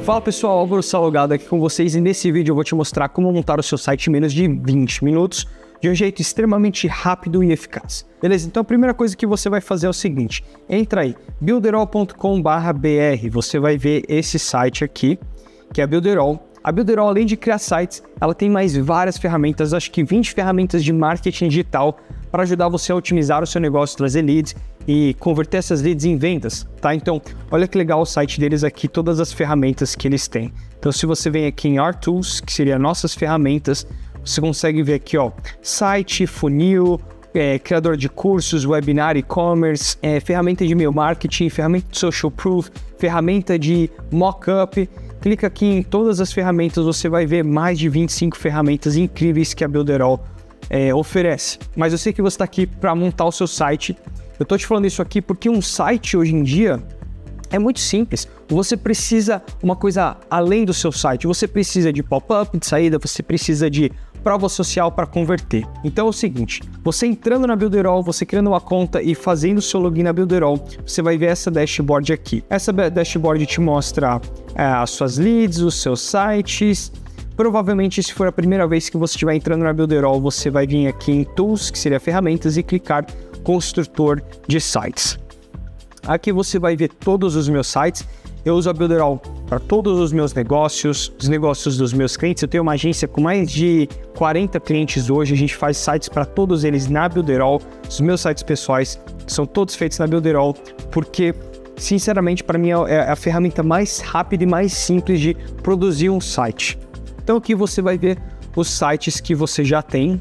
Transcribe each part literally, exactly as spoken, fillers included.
Fala pessoal, Álvaro Salgado aqui com vocês e nesse vídeo eu vou te mostrar como montar o seu site em menos de vinte minutos de um jeito extremamente rápido e eficaz. Beleza? Então a primeira coisa que você vai fazer é o seguinte, entra aí, builderall ponto com barra b r, você vai ver esse site aqui, que é a Builderall. A Builderall, além de criar sites, ela tem mais várias ferramentas, acho que vinte ferramentas de marketing digital para ajudar você a otimizar o seu negócio, trazer leads e converter essas leads em vendas, tá? Então, olha que legal o site deles aqui, todas as ferramentas que eles têm. Então, se você vem aqui em Our Tools, que seria nossas ferramentas, você consegue ver aqui, ó, site, funil, é, criador de cursos, webinar, e-commerce, é, ferramenta de e-mail marketing, ferramenta de social proof, ferramenta de mockup. Clica aqui em todas as ferramentas, você vai ver mais de vinte e cinco ferramentas incríveis que a Builderall é, oferece. Mas eu sei que você está aqui para montar o seu site. Eu estou te falando isso aqui porque um site hoje em dia é muito simples. Você precisa uma coisa além do seu site. Você precisa de pop-up de saída, você precisa de prova social para converter. Então é o seguinte, você entrando na Builderall, você criando uma conta e fazendo o seu login na Builderall, você vai ver essa dashboard aqui. Essa dashboard te mostra é, as suas leads, os seus sites. Provavelmente, se for a primeira vez que você estiver entrando na Builderall, você vai vir aqui em Tools, que seria ferramentas, e clicar Construtor de Sites. Aqui você vai ver todos os meus sites. Eu uso a Builderall para todos os meus negócios, os negócios dos meus clientes. Eu tenho uma agência com mais de quarenta clientes hoje. A gente faz sites para todos eles na Builderall. Os meus sites pessoais são todos feitos na Builderall, porque, sinceramente, para mim é a ferramenta mais rápida e mais simples de produzir um site. Então aqui você vai ver os sites que você já tem.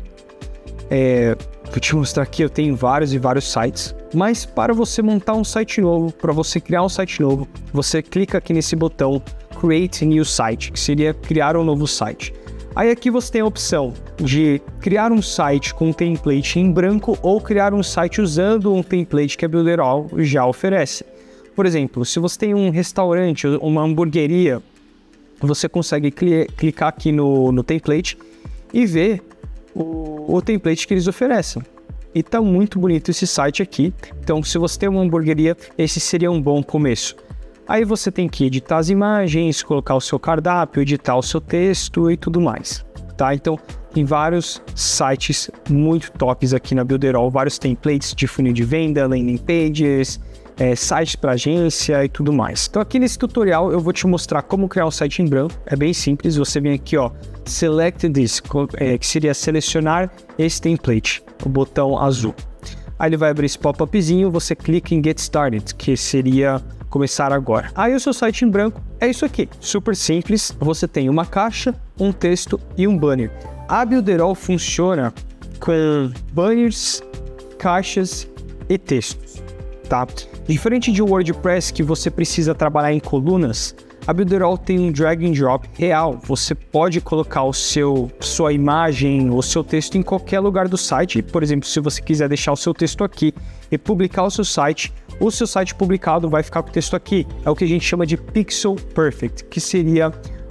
É, vou te mostrar aqui, eu tenho vários e vários sites. Mas para você montar um site novo, para você criar um site novo, você clica aqui nesse botão Create New Site, que seria criar um novo site. Aí aqui você tem a opção de criar um site com um template em branco ou criar um site usando um template que a Builderall já oferece. Por exemplo, se você tem um restaurante, uma hamburgueria, você consegue cli clicar aqui no, no template e ver o, o template que eles oferecem. E tá muito bonito esse site aqui. Então, se você tem uma hamburgueria, esse seria um bom começo. Aí você tem que editar as imagens, colocar o seu cardápio, editar o seu texto e tudo mais, tá? Então, tem vários sites muito tops aqui na Builderall, vários templates de funil de venda, landing pages, é, sites para agência e tudo mais. Então, aqui nesse tutorial eu vou te mostrar como criar um site em branco. É bem simples, você vem aqui, ó, Select this, é, que seria selecionar esse template, o botão azul. Aí ele vai abrir esse pop-upzinho, você clica em Get Started, que seria começar agora. Aí o seu site em branco é isso aqui, super simples. Você tem uma caixa, um texto e um banner. A Builderall funciona com banners, caixas e textos, tá? Diferente de WordPress, que você precisa trabalhar em colunas, a Builderall tem um drag and drop real. Você pode colocar o seu, sua imagem ou seu texto em qualquer lugar do site. Por exemplo, se você quiser deixar o seu texto aqui e publicar o seu site, o seu site publicado vai ficar com o texto aqui. É o que a gente chama de Pixel Perfect, que seria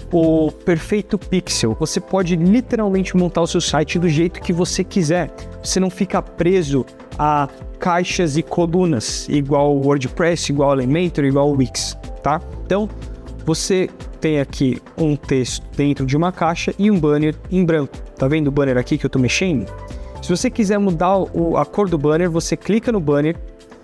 o perfeito pixel. Você pode literalmente montar o seu site do jeito que você quiser. Você não fica preso a caixas e colunas, igual o WordPress, igual o Elementor, igual o Wix, tá? Então, você tem aqui um texto dentro de uma caixa e um banner em branco. Tá vendo o banner aqui que eu tô mexendo? Se você quiser mudar o, a cor do banner, você clica no banner,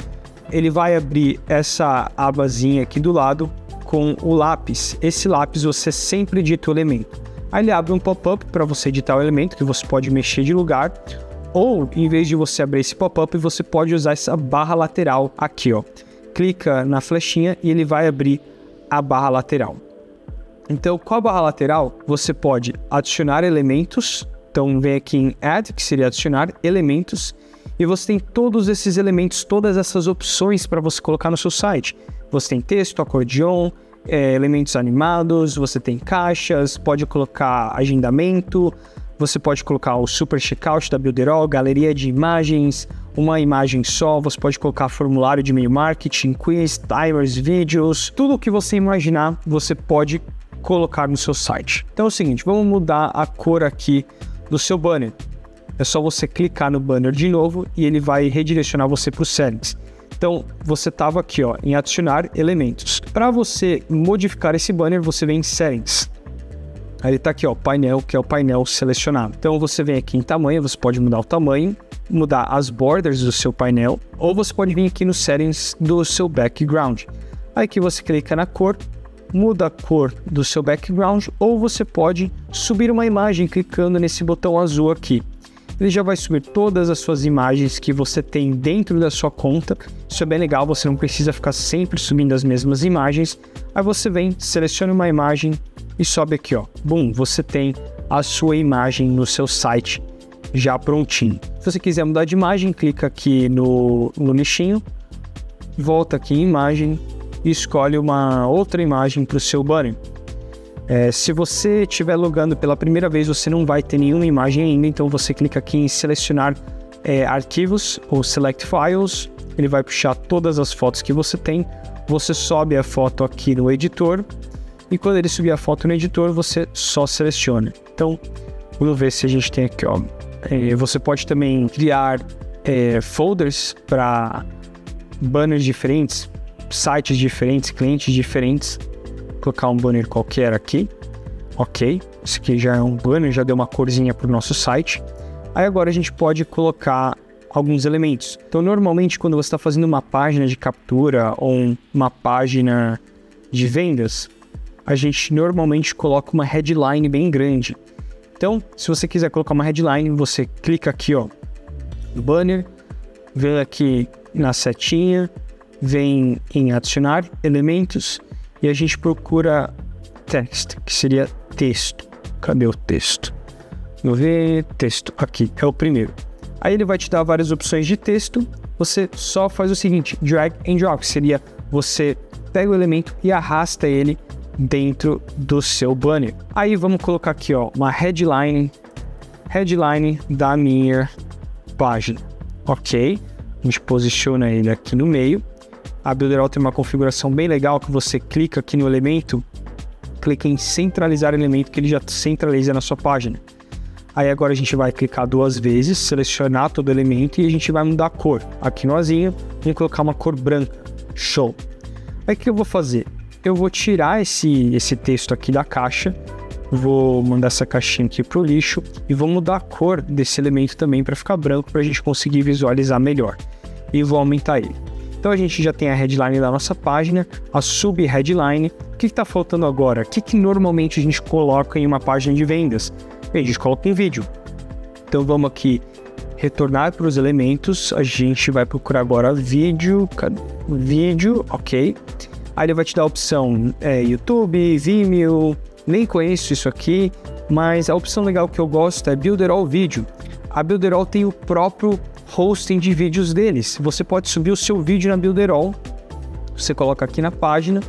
ele vai abrir essa abazinha aqui do lado com o lápis. Esse lápis você sempre edita o elemento. Aí ele abre um pop-up para você editar o elemento, que você pode mexer de lugar. Ou, em vez de você abrir esse pop-up, você pode usar essa barra lateral aqui, ó. Clica na flechinha e ele vai abrir a barra lateral. Então, com a barra lateral, você pode adicionar elementos. Então, vem aqui em Add, que seria adicionar elementos. E você tem todos esses elementos, todas essas opções para você colocar no seu site. Você tem texto, acordeon, é, elementos animados, você tem caixas, pode colocar agendamento, você pode colocar o Super Checkout da Builderall, galeria de imagens, uma imagem só, você pode colocar formulário de e-mail marketing, quiz, timers, vídeos, tudo o que você imaginar, você pode colocar no seu site. Então é o seguinte, vamos mudar a cor aqui do seu banner. É só você clicar no banner de novo e ele vai redirecionar você para os settings. Então, você estava aqui, ó, em adicionar elementos. Para você modificar esse banner, você vem em Settings. Aí ele está aqui, ó, painel, que é o painel selecionado. Então, você vem aqui em tamanho, você pode mudar o tamanho, mudar as borders do seu painel, ou você pode vir aqui nos Settings do seu background. Aí aqui você clica na cor, muda a cor do seu background, ou você pode subir uma imagem clicando nesse botão azul aqui. Ele já vai subir todas as suas imagens que você tem dentro da sua conta. Isso é bem legal, você não precisa ficar sempre subindo as mesmas imagens. Aí você vem, seleciona uma imagem e sobe aqui, ó. Bum, você tem a sua imagem no seu site já prontinho. Se você quiser mudar de imagem, clica aqui no, no lixinho, volta aqui em imagem e escolhe uma outra imagem para o seu banner. É, se você estiver logando pela primeira vez, você não vai ter nenhuma imagem ainda, então você clica aqui em selecionar é, arquivos ou select files, ele vai puxar todas as fotos que você tem, você sobe a foto aqui no editor, e quando ele subir a foto no editor, você só seleciona. Então, vamos ver se a gente tem aqui, ó. É, você pode também criar é, folders para banners diferentes, sites diferentes, clientes diferentes. Vou colocar um banner qualquer aqui, ok, esse aqui já é um banner, já deu uma corzinha para o nosso site. Aí agora a gente pode colocar alguns elementos. Então normalmente quando você está fazendo uma página de captura ou uma página de vendas, a gente normalmente coloca uma headline bem grande. Então se você quiser colocar uma headline, você clica aqui, ó, no banner, vem aqui na setinha, vem em adicionar elementos, e a gente procura text, que seria texto. Cadê o texto? Vamos ver, texto, aqui, é o primeiro. Aí ele vai te dar várias opções de texto, você só faz o seguinte, drag and drop, que seria você pega o elemento e arrasta ele dentro do seu banner. Aí vamos colocar aqui, ó, uma headline, headline da minha página, ok? A gente posiciona ele aqui no meio. A Builderall tem uma configuração bem legal que você clica aqui no elemento, clica em centralizar elemento, que ele já centraliza na sua página. Aí agora a gente vai clicar duas vezes, selecionar todo o elemento e a gente vai mudar a cor. Aqui no azinho, vamos colocar uma cor branca. Show! Aí o que eu vou fazer? Eu vou tirar esse, esse texto aqui da caixa, vou mandar essa caixinha aqui para o lixo e vou mudar a cor desse elemento também para ficar branco, para a gente conseguir visualizar melhor. E vou aumentar ele. Então a gente já tem a headline da nossa página, a sub-headline. O que está faltando agora? O que, que normalmente a gente coloca em uma página de vendas? Bem, a gente coloca um vídeo. Então vamos aqui retornar para os elementos. A gente vai procurar agora vídeo, vídeo, ok. Aí ele vai te dar a opção é, YouTube, Vimeo, nem conheço isso aqui, mas a opção legal que eu gosto é Builderall Video. A Builderall tem o próprio hosting de vídeos deles. Você pode subir o seu vídeo na Builderall, você coloca aqui na página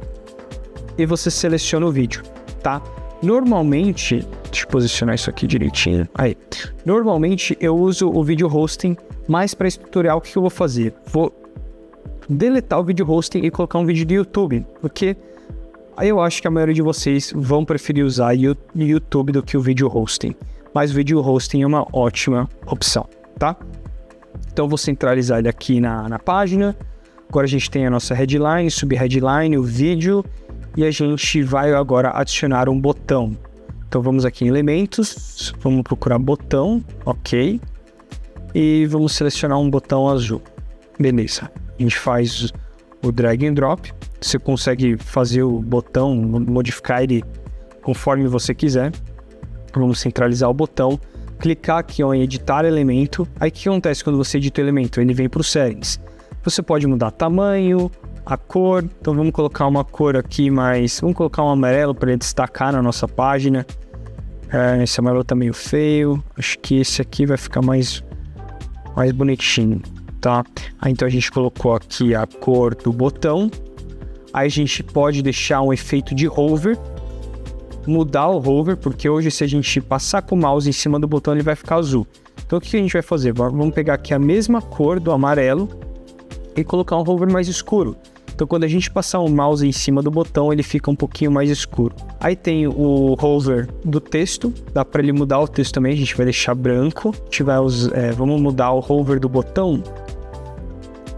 e você seleciona o vídeo, tá? Normalmente, deixa eu posicionar isso aqui direitinho. Aí, normalmente eu uso o vídeo hosting, mas para esse tutorial o que eu vou fazer? Vou deletar o vídeo hosting e colocar um vídeo do YouTube, porque aí eu acho que a maioria de vocês vão preferir usar o YouTube do que o vídeo hosting, mas o vídeo hosting é uma ótima opção, tá? Então vou centralizar ele aqui na, na página. Agora a gente tem a nossa headline, sub-headline, o vídeo, e a gente vai agora adicionar um botão. Então vamos aqui em elementos, vamos procurar botão, ok, e vamos selecionar um botão azul. Beleza, a gente faz o drag and drop, você consegue fazer o botão, modificar ele conforme você quiser. Vamos centralizar o botão, clicar aqui ó, em editar elemento. Aí o que acontece quando você edita o elemento? Ele vem para os settings. Você pode mudar tamanho, a cor. Então vamos colocar uma cor aqui mais... Vamos colocar um amarelo para ele destacar na nossa página. É, esse amarelo tá meio feio. Acho que esse aqui vai ficar mais, mais bonitinho, tá? Aí então a gente colocou aqui a cor do botão. Aí a gente pode deixar um efeito de hover, mudar o hover, porque hoje se a gente passar com o mouse em cima do botão ele vai ficar azul. Então o que a gente vai fazer? Vamos pegar aqui a mesma cor do amarelo e colocar um hover mais escuro. Então quando a gente passar o mouse em cima do botão ele fica um pouquinho mais escuro. Aí tem o hover do texto, dá para ele mudar o texto também, a gente vai deixar branco. A gente vai usar, é, vamos mudar o hover do botão,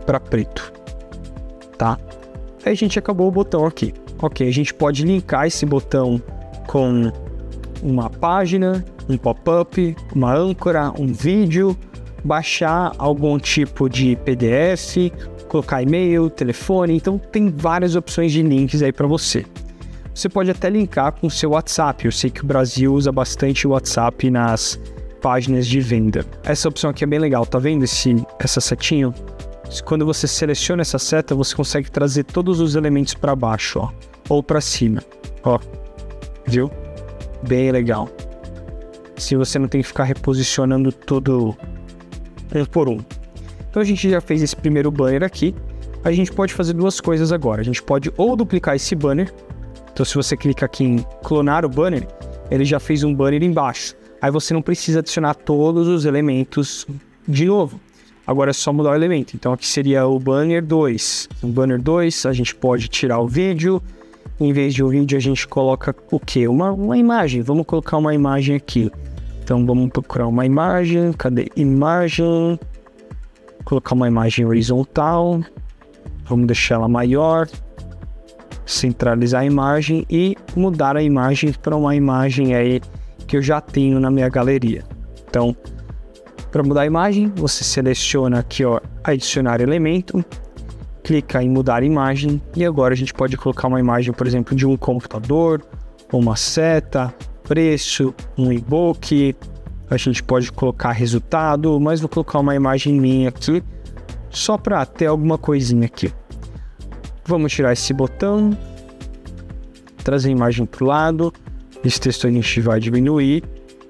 para preto, tá? Aí a gente acabou o botão aqui. Ok, a gente pode linkar esse botão com uma página, um pop-up, uma âncora, um vídeo, baixar algum tipo de P D F, colocar e-mail, telefone. Então tem várias opções de links aí para você. Você pode até linkar com o seu WhatsApp. Eu sei que o Brasil usa bastante o WhatsApp nas páginas de venda. Essa opção aqui é bem legal, tá vendo esse, essa setinha? Quando você seleciona essa seta, você consegue trazer todos os elementos para baixo, ó, ou para cima, ó, viu? Bem legal. Se você não tem que ficar reposicionando tudo um por um. Então a gente já fez esse primeiro banner aqui. A gente pode fazer duas coisas agora. A gente pode ou duplicar esse banner. Então se você clica aqui em clonar o banner, ele já fez um banner embaixo. Aí você não precisa adicionar todos os elementos de novo. Agora é só mudar o elemento. Então aqui seria o banner dois. O banner dois, a gente pode tirar o vídeo. Em vez de um vídeo, a gente coloca o quê? Uma, uma imagem. Vamos colocar uma imagem aqui. Então vamos procurar uma imagem. Cadê? Imagem. Colocar uma imagem horizontal. Vamos deixar ela maior. Centralizar a imagem e mudar a imagem para uma imagem aí que eu já tenho na minha galeria. Então, para mudar a imagem, você seleciona aqui, ó, adicionar elemento, clica em mudar imagem e agora a gente pode colocar uma imagem, por exemplo, de um computador, uma seta, preço, um e-book. A gente pode colocar resultado, mas vou colocar uma imagem minha aqui só para ter alguma coisinha aqui. Vamos tirar esse botão, trazer a imagem para o lado. Esse texto a gente vai diminuir.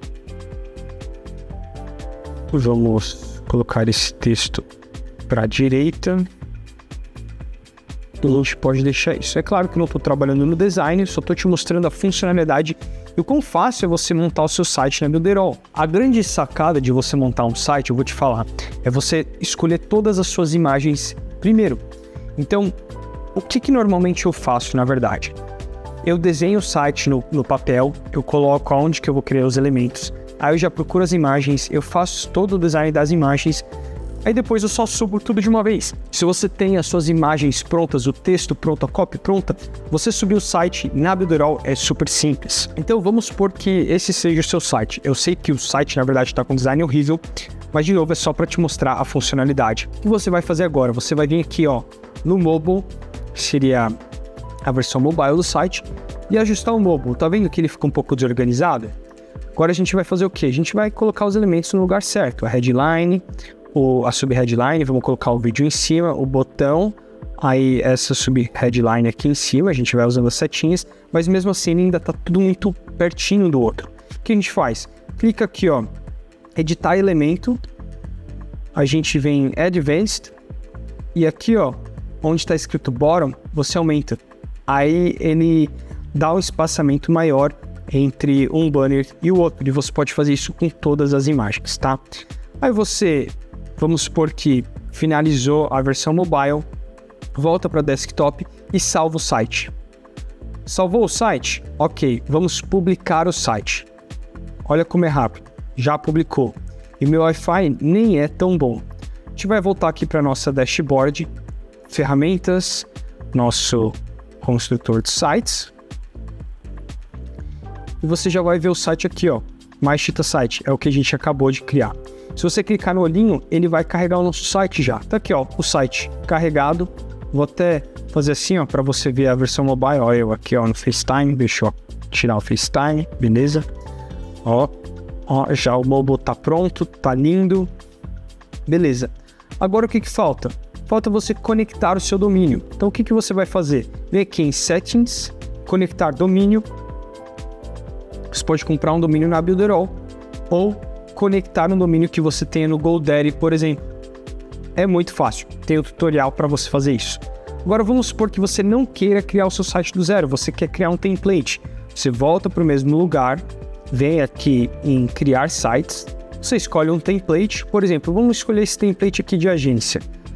Vamos colocar esse texto para a direita. E a gente pode deixar isso. É claro que eu não estou trabalhando no design, só estou te mostrando a funcionalidade e o quão fácil é você montar o seu site na Builderall. A grande sacada de você montar um site, eu vou te falar, é você escolher todas as suas imagens primeiro. Então, o que, que normalmente eu faço, na verdade? Eu desenho o site no, no papel, eu coloco aonde que eu vou criar os elementos, aí eu já procuro as imagens, eu faço todo o design das imagens, aí depois eu só subo tudo de uma vez. Se você tem as suas imagens prontas, o texto pronto, a copy pronta, você subir o site na Builderall é super simples. Então vamos supor que esse seja o seu site. Eu sei que o site na verdade está com design horrível, mas de novo é só para te mostrar a funcionalidade. O que você vai fazer agora? Você vai vir aqui, ó, no mobile, seria a versão mobile do site, e ajustar o mobile. Tá vendo que ele fica um pouco desorganizado? Agora a gente vai fazer o quê? A gente vai colocar os elementos no lugar certo. A headline, o, a sub-headline, vamos colocar o vídeo em cima, o botão, aí essa sub-headline aqui em cima, a gente vai usando as setinhas, mas mesmo assim ainda tá tudo muito pertinho do outro. O que a gente faz? Clica aqui, ó, editar elemento, a gente vem em Advanced, e aqui, ó, onde está escrito bottom, você aumenta. Aí ele dá um espaçamento maior entre um banner e o outro, e você pode fazer isso com todas as imagens, tá? Aí você, vamos supor que finalizou a versão mobile, volta para desktop e salva o site. Salvou o site? Ok, vamos publicar o site. Olha como é rápido, já publicou. E meu Wi-Fi nem é tão bom. A gente vai voltar aqui para nossa dashboard, ferramentas, nosso construtor de sites. E você já vai ver o site aqui, ó, MyChita Site, é o que a gente acabou de criar. Se você clicar no olhinho, ele vai carregar o nosso site já. Tá aqui, ó, o site carregado. Vou até fazer assim, ó, para você ver a versão mobile. Ó, eu aqui, ó, no FaceTime. Deixa eu tirar o FaceTime, beleza? Ó, ó, já o mobile tá pronto, tá lindo. Beleza. Agora o que que falta? Falta você conectar o seu domínio. Então o que que você vai fazer? Vem aqui em Settings, conectar domínio. Você pode comprar um domínio na Builderall ou conectar um domínio que você tenha no GoDaddy, por exemplo. É muito fácil, tem um tutorial para você fazer isso. Agora vamos supor que você não queira criar o seu site do zero, você quer criar um template. Você volta para o mesmo lugar, vem aqui em criar sites, você escolhe um template, por exemplo, vamos escolher esse template aqui de agência.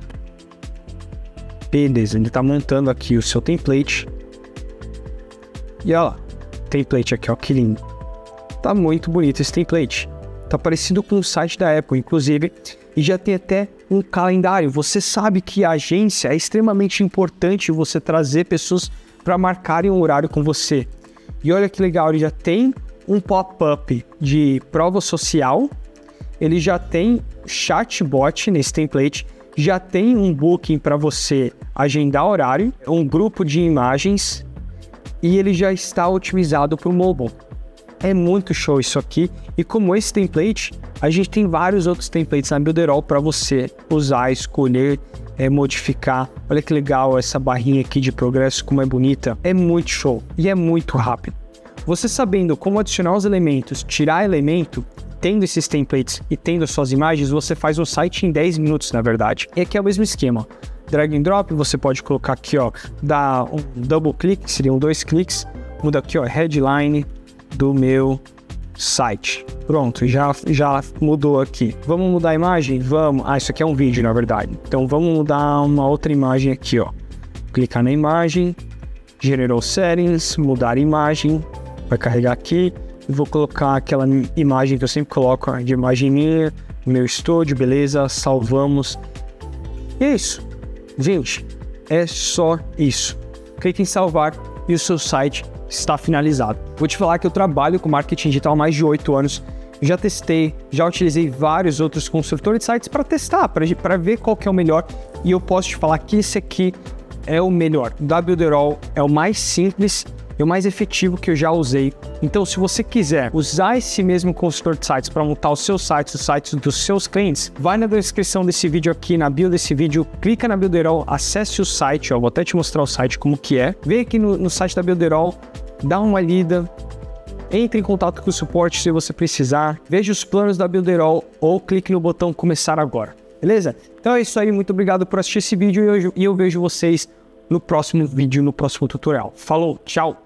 Beleza, ele está montando aqui o seu template. E olha lá, template aqui, ó, que lindo. Tá muito bonito esse template. Tá parecido com o site da Apple, inclusive e já tem até um calendário. Você sabe que a agência é extremamente importante você trazer pessoas para marcarem um horário com você. E olha que legal, ele já tem um pop-up de prova social, ele já tem chatbot nesse template, já tem um booking para você agendar horário, um grupo de imagens e ele já está otimizado para o mobile. É muito show isso aqui, e como esse template, a gente tem vários outros templates na Builderall para você usar, escolher, é, modificar. Olha que legal essa barrinha aqui de progresso, como é bonita. É muito show e é muito rápido. Você sabendo como adicionar os elementos, tirar elemento, tendo esses templates e tendo as suas imagens, você faz um site em dez minutos, na verdade. E aqui é o mesmo esquema. Drag and drop, você pode colocar aqui, ó, dar um double click, seriam dois cliques, muda aqui, ó, headline do meu site. Pronto, já, já mudou aqui. Vamos mudar a imagem? Vamos. Ah, isso aqui é um vídeo, na verdade. Então vamos mudar uma outra imagem aqui, ó. Clicar na imagem, General Settings, mudar a imagem, vai carregar aqui. Vou colocar aquela imagem que eu sempre coloco, de imagem minha, meu estúdio, beleza, salvamos. E é isso. Gente, é só isso. Clique em salvar e o seu site está finalizado. Vou te falar que eu trabalho com marketing digital há mais de oito anos. Já testei, já utilizei vários outros construtores de sites para testar, para ver qual que é o melhor. E eu posso te falar que esse aqui é o melhor. Da Builderall é o mais simples e o mais efetivo que eu já usei. Então, se você quiser usar esse mesmo construtor de sites para montar os seus sites, os sites dos seus clientes, vai na descrição desse vídeo aqui, na bio desse vídeo, clica na Builderall, acesse o site, ó, vou até te mostrar o site como que é. Vem aqui no, no site da Builderall, dá uma lida, entre em contato com o suporte se você precisar, veja os planos da Builderall ou clique no botão começar agora, beleza? Então é isso aí, muito obrigado por assistir esse vídeo e eu, e eu vejo vocês no próximo vídeo, no próximo tutorial. Falou, tchau!